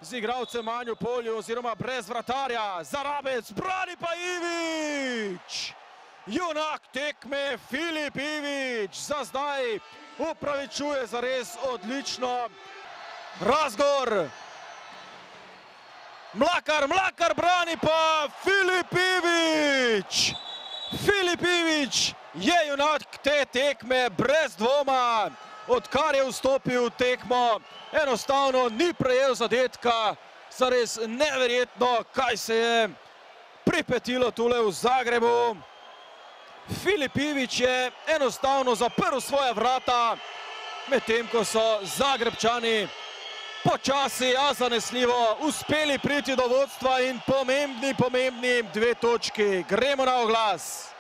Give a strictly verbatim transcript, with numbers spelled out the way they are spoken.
z igralcem manj v polju oziroma brez vratarja. Zarabec, brani pa Ivic! Junak tekme Filip Ivic za zdaj upravičuje zares odlično. Razgor! Mlakar, Mlakar brani pa Filip Ivic! Filip Ivic je junak te tekme brez dvoma. Odkar je vstopil v tekmo, enostavno ni prejel zadetka. Zares neverjetno, kaj se je pripetilo tule v Zagrebu. Filip Ivic je enostavno zaprl svoja vrata, medtem ko so Zagrebčani počasi, a zanesljivo uspeli priti do vodstva in pomembni, pomembni dve točki. Gremo na oglas.